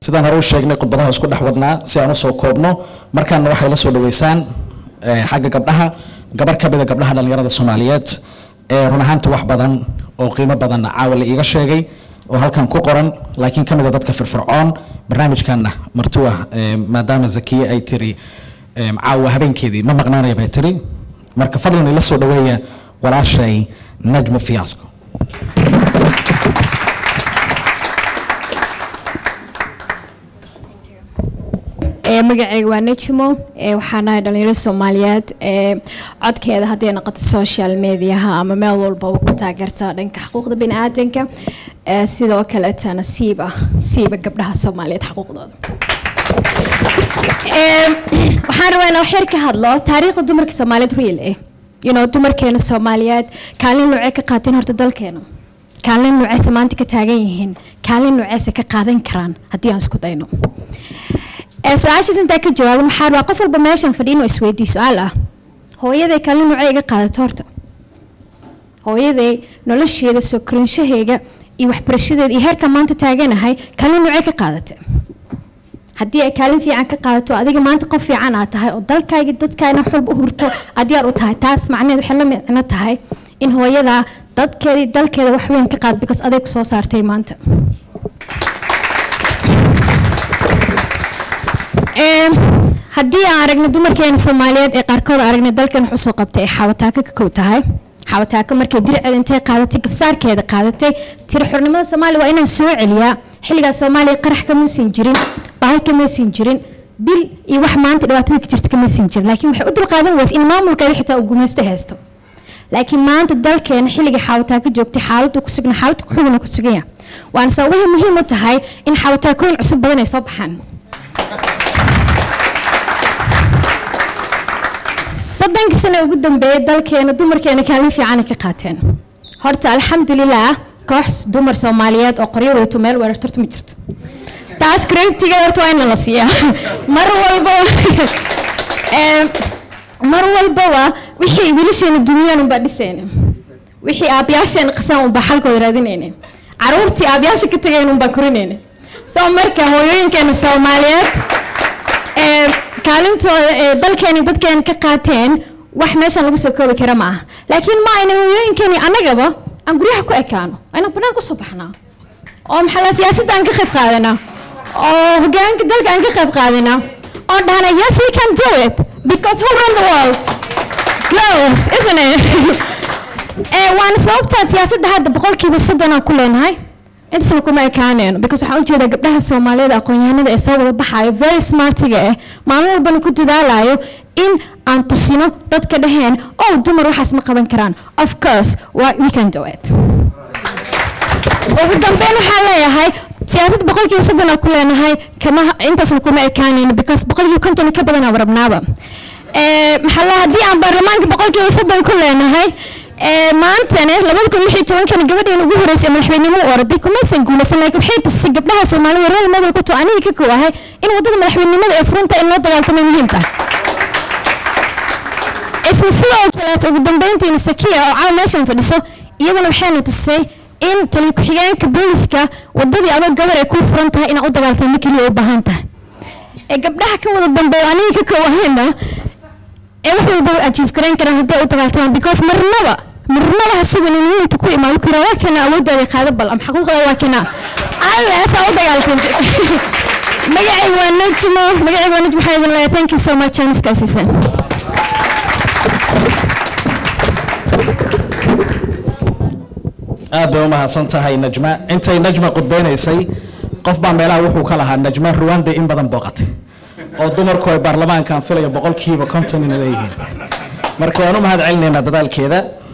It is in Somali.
sidaan hore u sheegnay khudbadaha isku dhex wadnaa si aan u soo koobno markaana waxay la soo dhaweysaan xagga gabdhaha gabar ka mid ah gabdhaha dhalinyarada Soomaaliyeed run ahaantii wax badan oo qiimo badan caawa la iiga sheegay oo halkan ku qoran laakiin ka mid ah dadka firfircoon barnaamijkana martuwa maadaama Zakiya ay tiri caawa habeenkeedii ma maqnaanaya bay tiri marka fadlan ila soo dhaweeya walaashay Najma Fiasco magacayga waa Najmo waxaan ahay dhalinyaro Soomaaliyeed codkeeda haddii noqoto social media ama meel walba ku taageerta dhanka xuquuqda bini'aadanka sidoo kale tana siiba gabdhaha Soomaaliyeed xuquuqdooda waxaan rabaa inaan wax ka hadlo taariikhda dumarka Soomaaliyeed real dumarkeena Soomaaliyeed kaalin nooc ka qaateen horta dalkeena kaalin nooc maanta ka taagan yihiin kaalin nooc ka qaadan karaan haddii aan isku dayno su'aashaas inta ka jawaab maxaa waa qof walba meeshan fadhiino isweydiiyo su'aal ah hooyaday kaalin nooc iga qaadato horta hooyaday nolosheeda soo korinshaheega iyo waxbarashadeeda iyo heerka maanta taaganahay kaalin nooc ka qaadatay haddii ay kaalin fiican ka qaadato adiga maanta qof fiican aad tahay oo dalkaaga dadkaana xulb u hurto haddii aad u tahay taas macnaheedu waxay la micno tahay in hooyada dadkeeda dalkeeda wax weyn ka qaad because aday ku soo saartay maanta haddii aan aragno dumarkeena Soomaaliyeed ee qaarkood aragna dalkan wuxuu soo qabtay xawataaka ka koob tahay xawataaka markay dirceed intay qaadatay gabsaarkeeda qaadatay tiri xornimada Soomaaliya waa inaan soo celiyaa xilliga Soomaaliya qarax ka muusin jirin baahi ka muusin jirin dil iyo wax maanta dhibaatada ka jirta ka muusin jirin laakiin waxay u dul qaadan waysa in maamulkeeda xitaa uu gumaysto haysto laakiin maanta dalkeena xilliga xawataaka joogtay xaaladdu ku sugan xaalad ku xigna ku sugan waan sabab muhiim u tahay in xawataakooyin cusub badan ay soo baxaan صدق سنة وقدم بيت دلك أنا دمر كأنا كلام في عنك قاتين هرت الحمد لله كحس دمر سوماليات أقريب وتمل ورترت مجرد تاس كريت تجار توين النصية مرة البوا وحي بلشين الدنيا نبدأ سنة وحي أبياشين قسم بحال كودرادينين عروتي أبياش كتجين وبكرينين سومرك هو يمكن السوماليات كلمت دلكني بدكن كقاتين wax meeshan lagu soo koobi kara ma laakiin ma ayna weeynkani anagaba aan guriyaha ku ekaano ayna banaan ku soo baxnaa oo maxaa siyaasadda aan ka qayb qaadanaa oo hogaanka dalka aan ka qayb qaadanaa oo dhahana yes we can do it because who run the world girls isn't it waan sababta siyaasadda hadda boqolkiiba 30 aan ku leenahay inta soo kuma ekaaneen because waxaan u jeedaa gabdhaha Soomaaliyeed aqoon-yahanada ee soo wada baxayo very smartiga maalin walba ku dadaalayo in aan tusino dadka dhaheen oo dumar waxaas ma qaban karaan of course we can do it ugu dambeyn waxaan leeyahay siyaasadda boqolkiiba 30 aan ku leenahay kama inta soo kuma ekaaneen because boqolkiiba 50 ka badan aan rabnaaba maxaa la hadii aan baarlamaanka boqolkiiba 30 ku leenahay maantana 2016 kan gabadheen ugu horeysay madaxweynimo oo orday kuma san guulaysan laakiin waxay tusay gabdhaha Soomaaliyeed rol model ku too aniga ka koowahay in wadada madaxweynimada ee furunta in loo dagaaltamo muhiim tahay isla sidoo kale ugu dambeyntii Zakiya oo caaw meeshan fadhiso iyadana waxay tusay in tali ku xigeenka booliska wadadii adag gabar ay ku furan tahay in uu dagaaltamo kaliya u baahan tahay gabdhaha ka wada dambeeyo aniga ka koowahayna wax walba ajiib kareen karaan haddii u dagaaltamaan because marnaba hasugan inuu ku imaado kirawa kana awoodda qaado bal am xaqiiqada waa kana alla soo dagaaltan magacay waa Najmo waxaan leeyahay thank you so much chance kaasisan aad bay u mahadsantahay Najma intay Najma qodbeynaysay qof baa meelaha wuxuu ka lahaa Najma Rwanda in badan booqatay oo dumarku ay baarlamaankan filaya boqolkiiba 50 inay leeyihiin marka waan u mahad celinaynaa dadaalkeeda